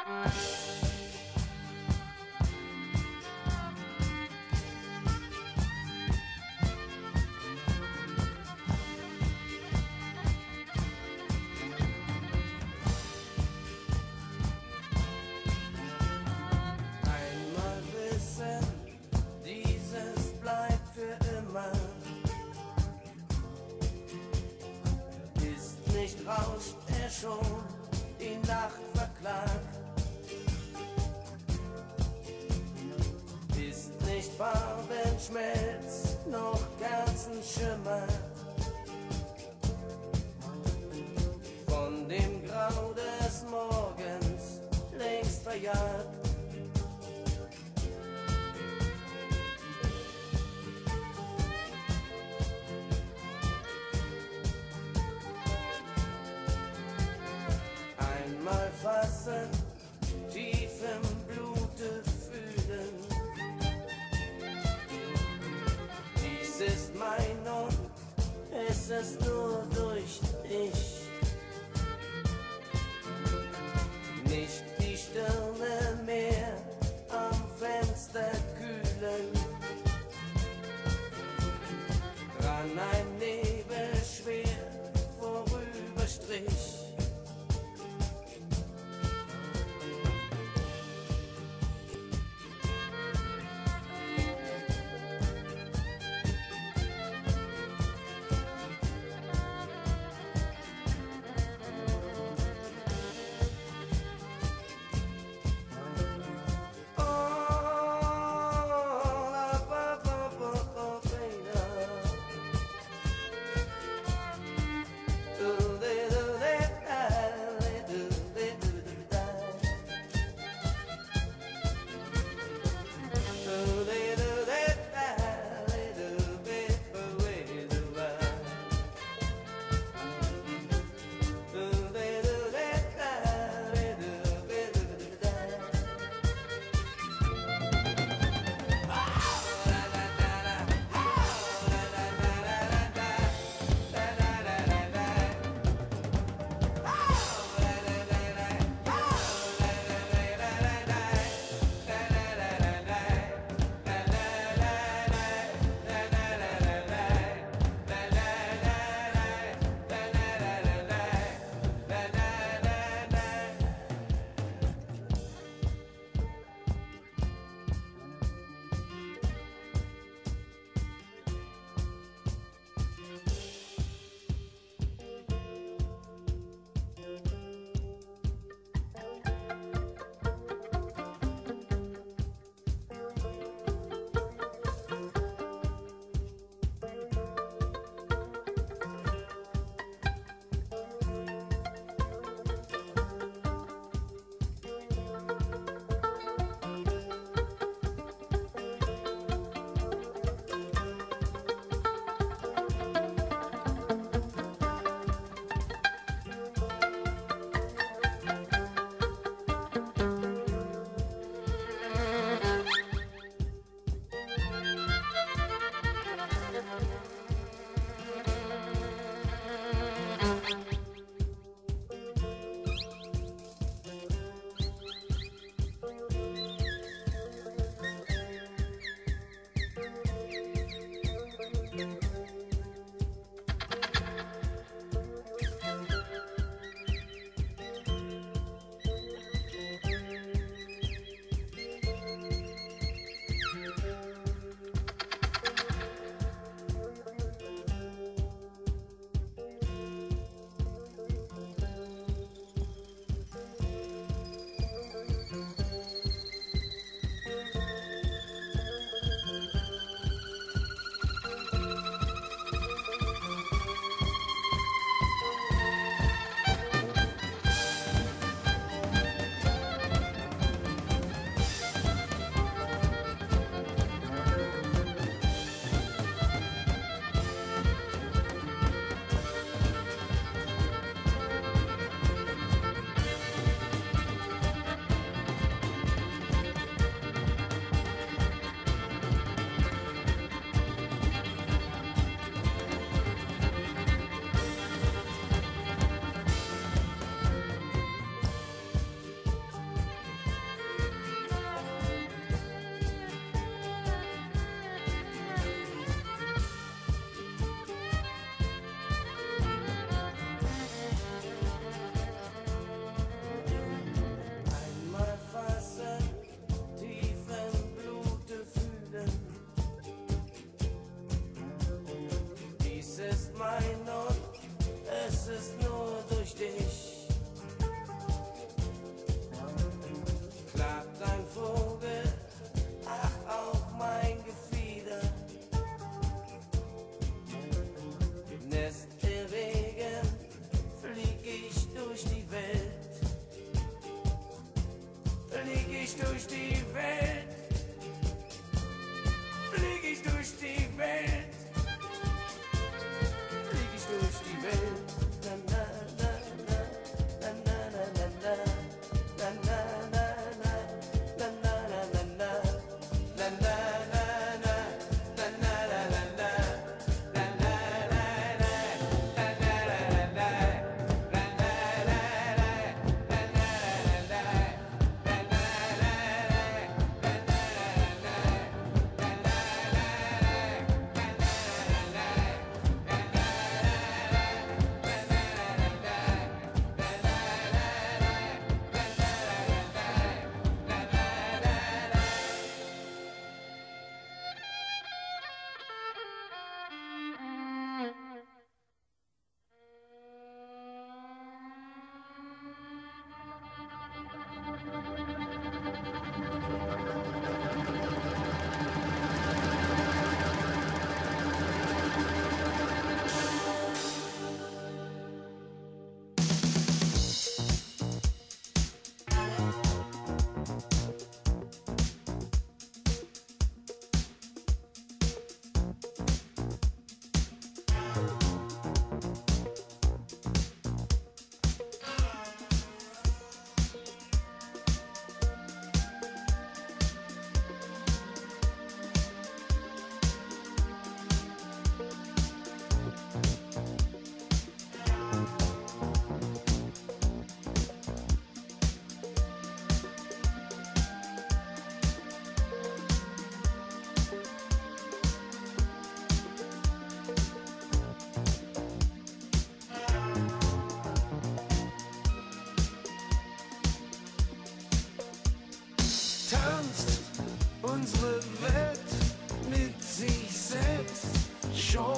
Einmal wissen, dieses bleibt für immer. Ist nicht rauscht er schon die Nacht verklagt? Ist nicht Farbenschmelz noch Kerzenschimmer? Von dem Grau des Morgens längst verjagt. Einmal fassen, tief im Blute fühlen. Dies ist mein und es ist nur durch dich. Nicht die Stirne mehr am Fenster kühlen. Dran ein Nebel schwer vorüberstrich.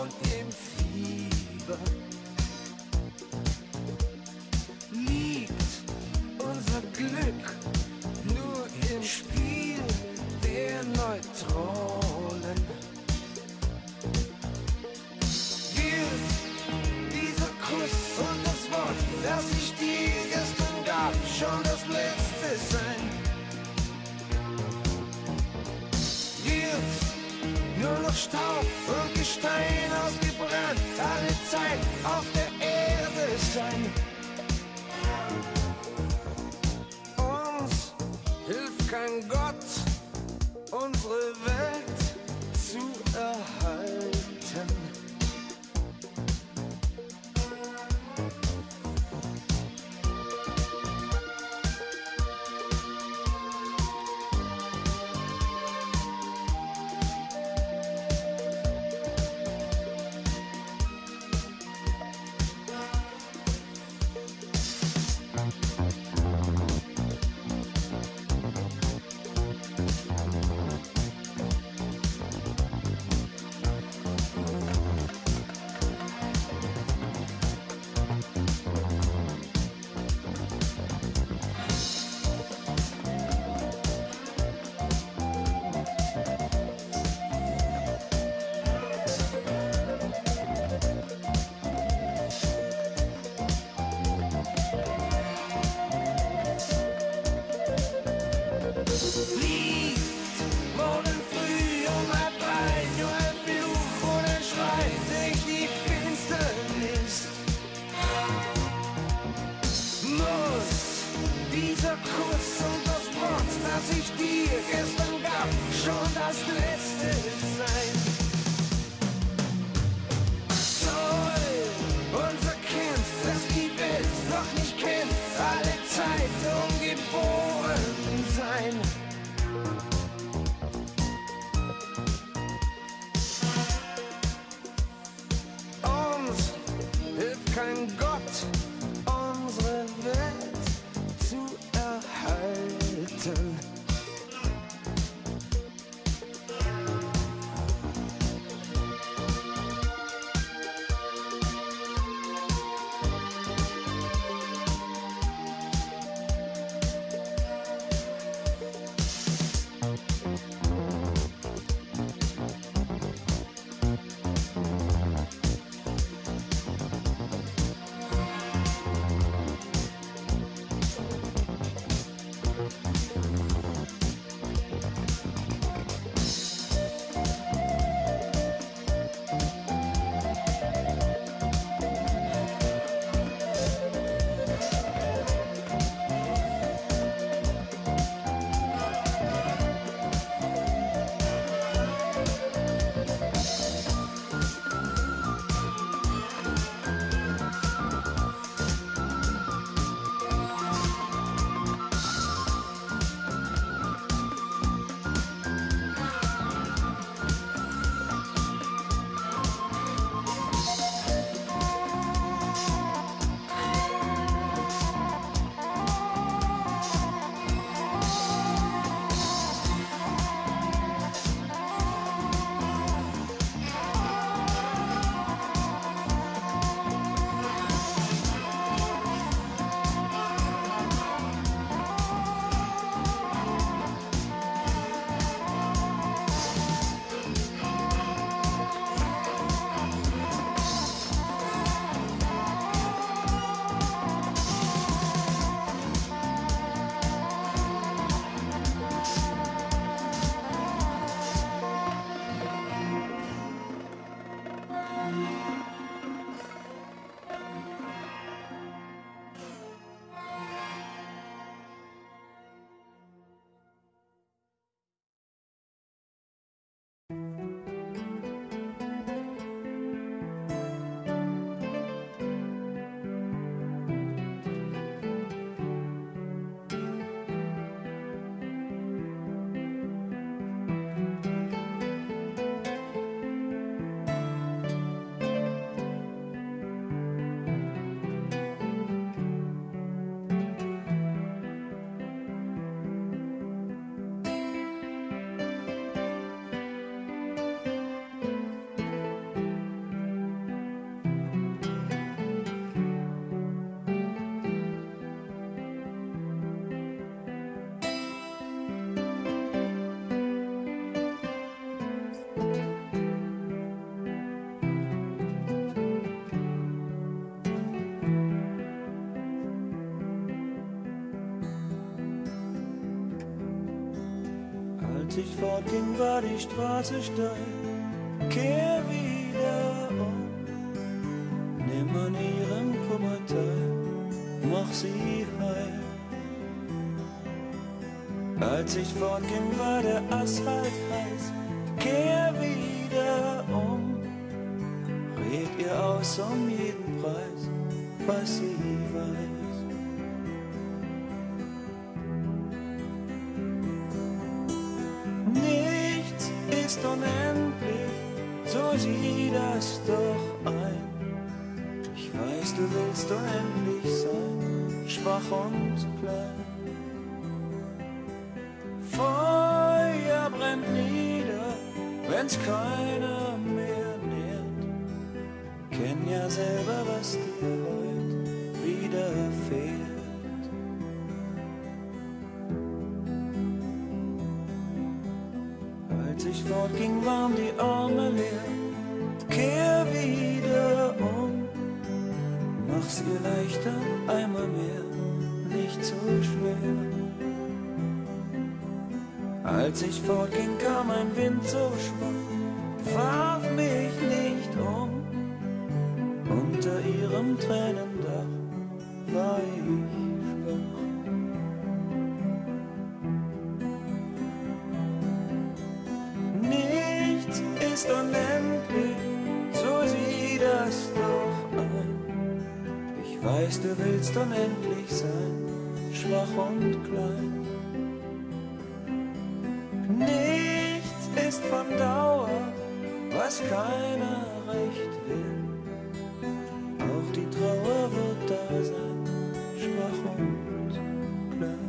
und im Fieber liegt unser Glück nur im Spiel der Neutronen. Wird dieser Kuss und das Wort, das ich dir gestern gab, schon das letzte sein? Wird nur noch Staub und Gestein ausgebrannt alle Zeit auf der Erde sein? Uns hilft kein Gott, unsere Welt zu erhalten. Als ich fortging, war die Straße steil. Kehr wieder um, nimm an ihrem Kummer teil, mach sie heil. Als ich fortging, war der Asphalt heiß. Kehr wieder um, red ihr aus um jeden Preis, was sie weiß. Nichts ist unendlich, so sieh das doch ein. Ich weiß, du willst unendlich sein, schwach und klein. Feuer brennt nieder, wenn's keiner mehr nährt. Kenn ja selber, was dir heut widerfährt. Als ich fortging, waren die Arme leer. Kehr wieder um, mach's ihr leichter, einmal mehr, nicht so schwer. Als ich fortging, kam ein Wind so schwach, warf mich nicht um. Unter ihrem Tränendach war ich schwach. Nichts ist unendlich, so sieh das doch ein. Ich weiß, du willst unendlich sein, schwach und klein. Nichts ist von Dauer, was keiner recht will. Auch die Trauer wird da sein, schwach und klein.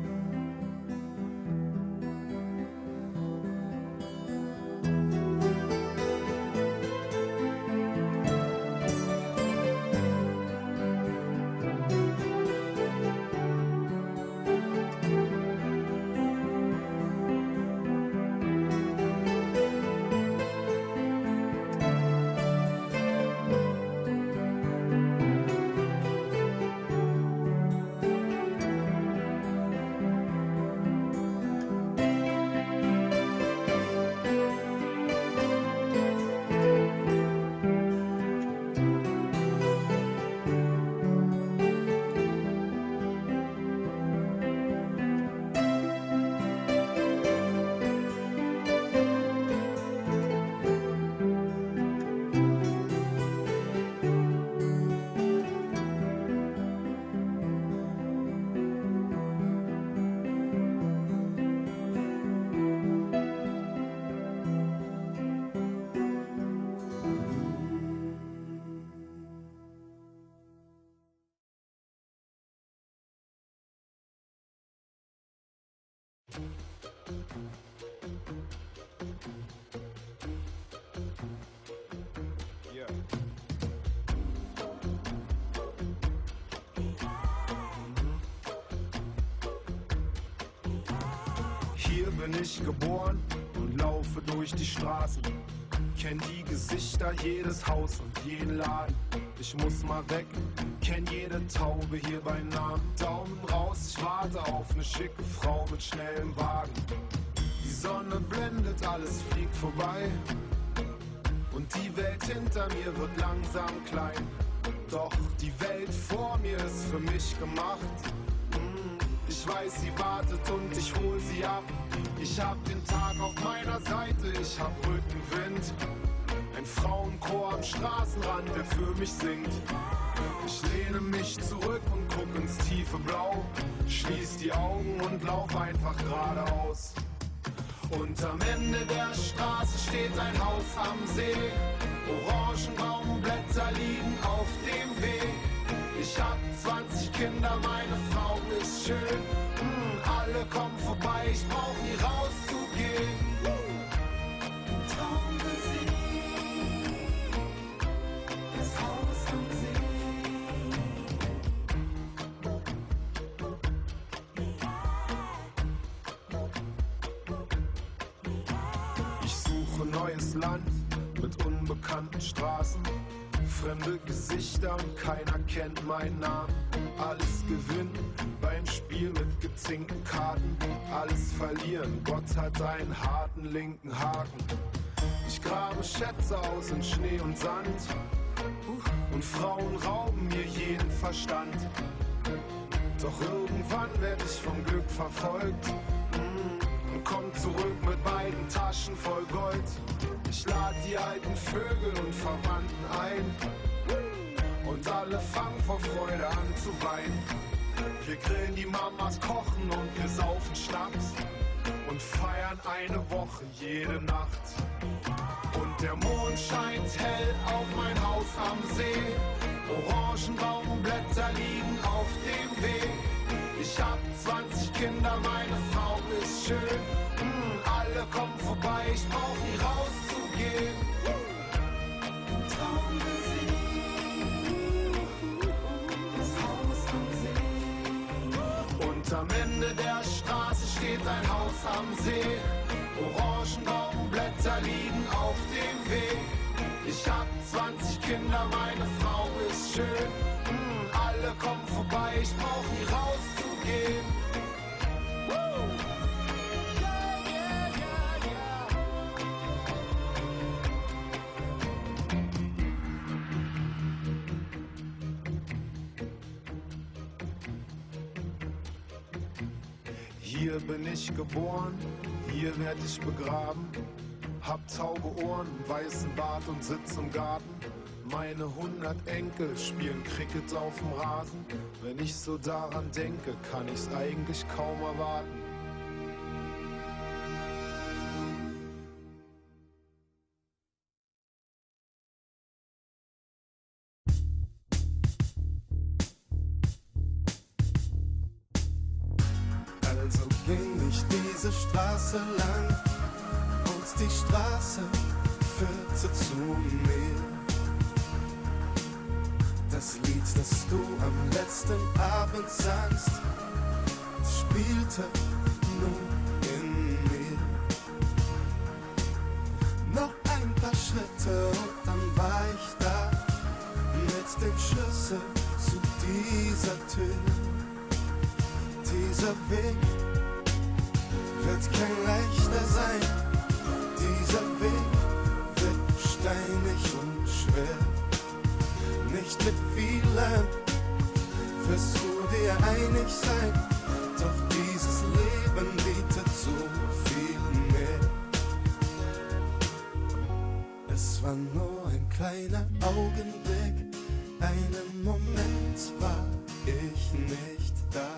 Hier bin ich geboren und laufe durch die Straßen. Kenn die Gesichter, jedes Haus und jeden Laden. Ich muss mal weg, kenn jede Taube hier bei Namen. Daumen raus, ich warte auf ne schicke Frau mit schnellem Wagen. Die Sonne blendet, alles fliegt vorbei. Und die Welt hinter mir wird langsam klein. Doch die Welt vor mir ist für mich gemacht. Ich weiß, sie wartet und ich hol sie ab. Ich hab den Tag auf meiner Seite, ich hab Rückenwind. Ein Frauenchor am Straßenrand, der für mich singt. Ich lehne mich zurück und guck ins tiefe Blau. Schließ die Augen und lauf einfach geradeaus. Und am Ende der Straße steht ein Haus am See. Orangenbaumblätter liegen auf dem Weg. Ich hab 20 Kinder, meine Frau ist schön. Alle kommen vorbei, ich brauch nie rauszugehen. Traummusik, das Haus am See. Ich suche neues Land mit unbekannten Straßen. fremde Gesichter und keiner kennt meinen Namen. Alles gewinnen beim Spiel mit gezinkten Karten. Alles verlieren, Gott hat einen harten linken Haken. Ich grabe Schätze aus in Schnee und Sand und Frauen rauben mir jeden Verstand. Doch irgendwann werd ich vom Glück verfolgt und komm zurück mit beiden Taschen voll Gold. Ich lad die alten Vögel und Verwandten ein und alle fangen vor Freude an zu weinen. Wir grillen, die Mamas kochen und wir saufen Schnaps und feiern eine Woche jede Nacht. Und der Mond scheint hell auf mein Haus am See. Orangenbaumblätter liegen auf dem Weg. Ich hab 20 Kinder, meine Frau ist schön. Alle kommen vorbei, ich brauch nie rauszugehen. Traummusik, das Haus am See. Und am Ende der Straße steht ein Haus am See. Orangenbaumblätter liegen auf dem Weg. Ich hab 20 Kinder, meine Frau ist schön. Alle kommen vorbei, ich brauch nie rauszugehen. Hier bin ich geboren, hier werd ich begraben. Hab taube Ohren, weißen Bart und sitz im Garten. Meine 100 Enkel spielen Cricket auf dem Rasen. Wenn ich so daran denke, kann ich's eigentlich kaum erwarten. Also ging ich diese Straße lang und die Straße führte zu mir. Das Lied, das du am letzten Abend sangst, spielte nun in mir. Noch ein paar Schritte und dann war ich da mit dem Schlüssel zu dieser Tür. Dieser Weg wird kein leichter sein. Dieser Weg wird steinig und schwer. Nicht mit vielen wirst du dir einig sein. Doch dieses Leben bietet so viel mehr. Es war nur ein kleiner Augenblick. Einen Moment war ich nicht da.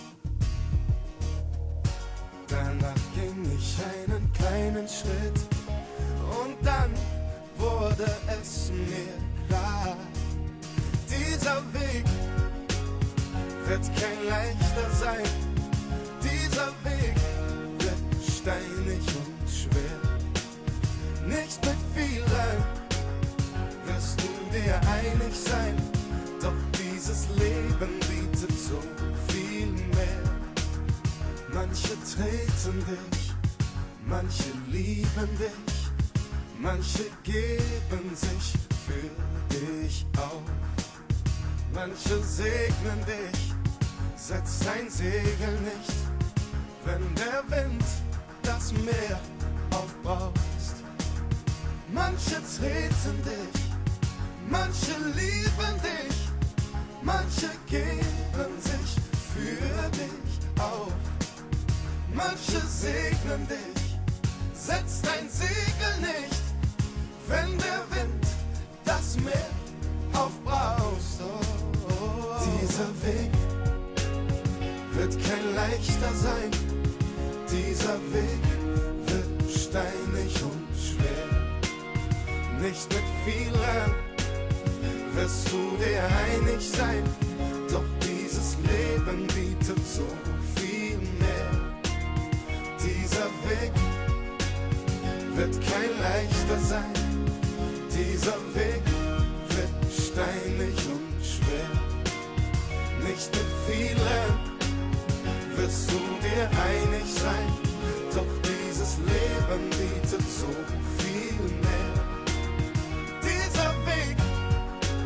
Danach ging ich einen kleinen Schritt und dann wurde es mir klar. Dieser Weg wird kein leichter sein. Dieser Weg wird steinig und schwer. Nicht mit vielen wirst du dir einig sein. Doch dieses Leben bietet so viel mehr. Manche treten dich, manche lieben dich, manche geben sich für dich auf. Manche segnen dich, setz dein Segel nicht, wenn der Wind das Meer aufbraust. Manche treten dich, manche lieben dich, manche geben sich für dich auf. Manche segnen dich, setz dein Segel nicht, wenn der Wind das Meer aufbraust. Dieser Weg wird kein leichter sein. Dieser Weg wird steinig und schwer. Nicht mit vielen wirst du dir einig sein. Doch dieses Leben bietet so viel mehr. Dieser Weg wird kein leichter sein. Dieser Weg wird steinig und schwer. Nicht mit vielen wirst du dir einig sein. Doch dieses Leben bietet so viel mehr. Dieser Weg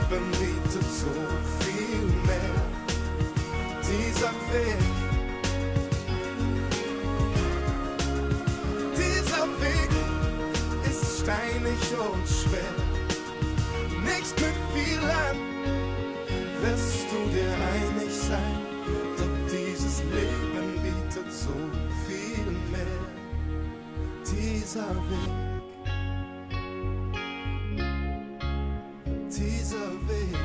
Leben bietet so viel mehr. Dieser Weg ist steinig und schwer. Nicht mit vielen wirst du dir einig sein, doch dieses Leben bietet so viel mehr. Dieser Weg, dieser Weg.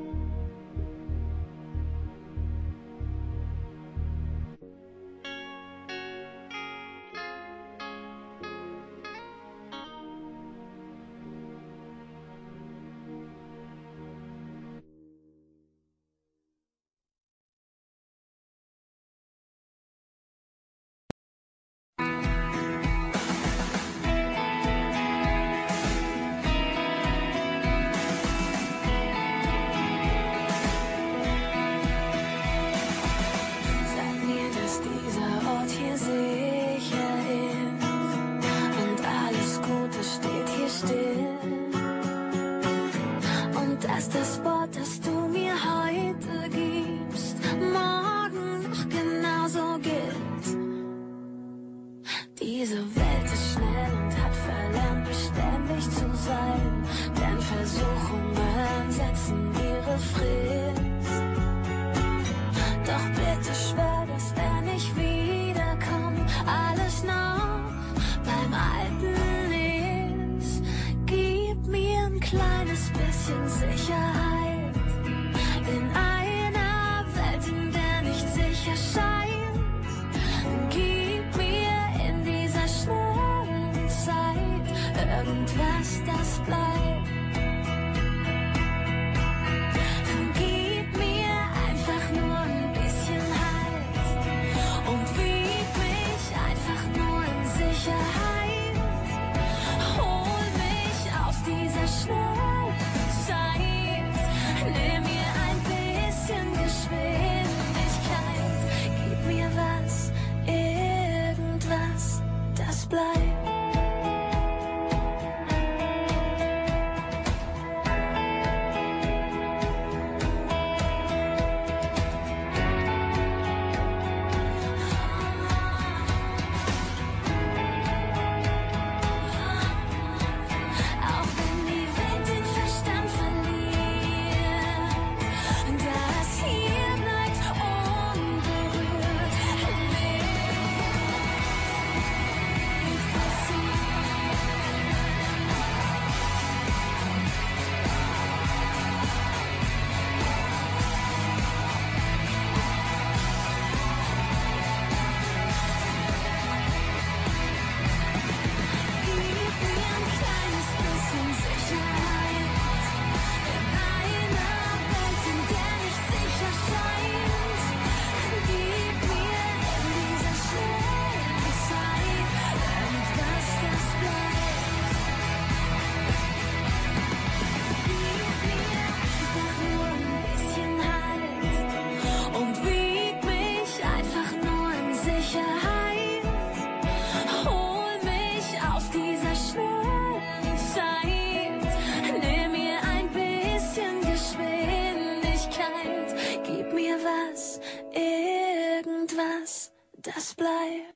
Das bleibt.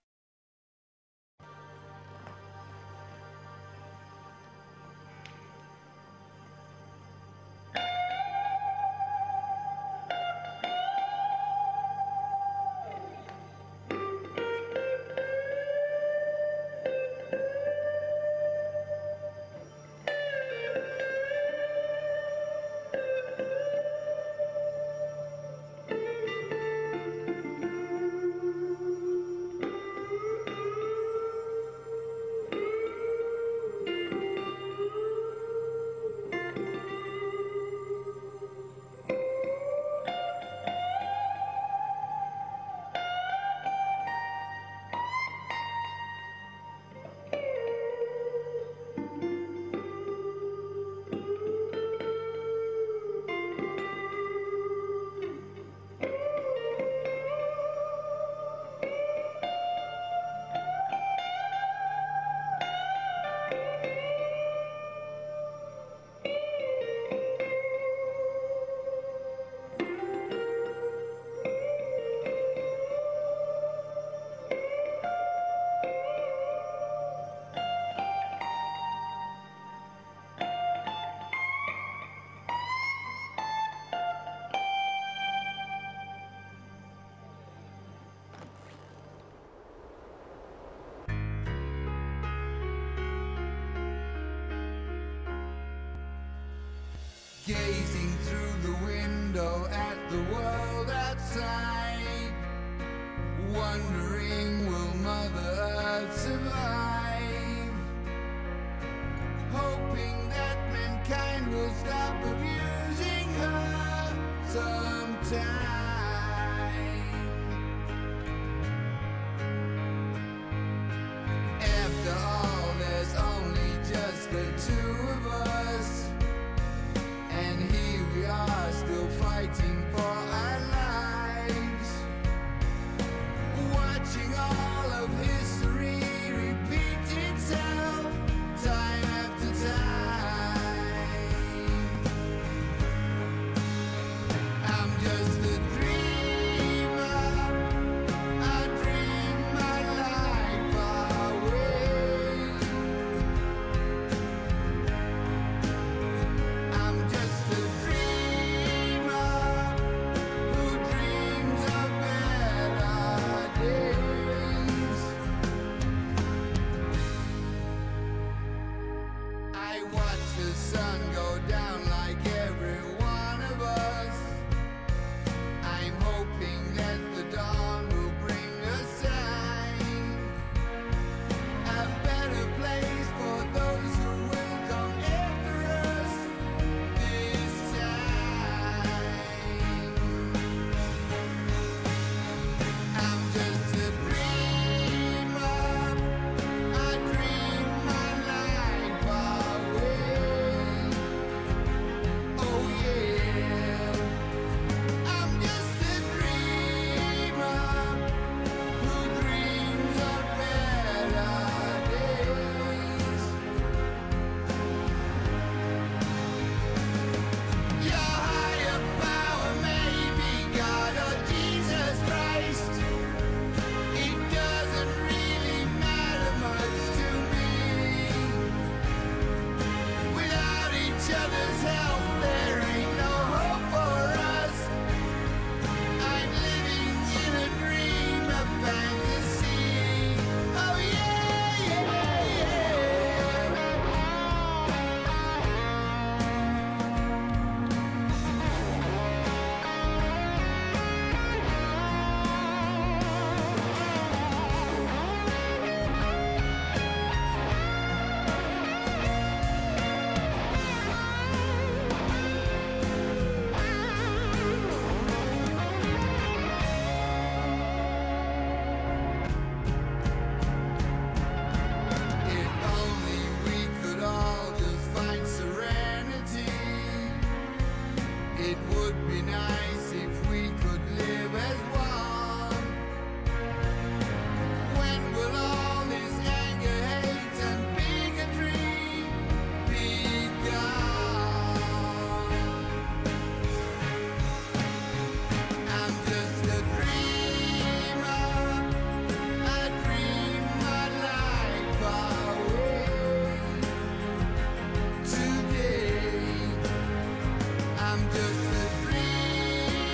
window at the world outside, wondering will Mother Earth survive, hoping that mankind will stop abusing her sometime. After all, there's only just the two of us, and here we are still fighting for our lives, watching all of history repeat itself time after time. I'm just a dreamer, I dream my life away. I'm just a dreamer who dreams of better days. I watch the sun go down like every one of us. I'm hoping that the dawn will bring a sign, a better place for those who will come after us this time. I'm just a dreamer, I dream my life away. Oh yeah, I'm just a dreamer who dreams of better days. Your higher power may be God or Jesus Christ. It doesn't really matter much to me. Without each other's help, there ain't no hope for us. I'm living in a dream of fantasy. Oh yeah, yeah, yeah. If only we could all just find serenity. It would be nice if we could live as one. When will all this anger, hate, and bigotry be gone? I'm just a dreamer, I dream my life away. Today, I'm just a dreamer.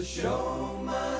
show must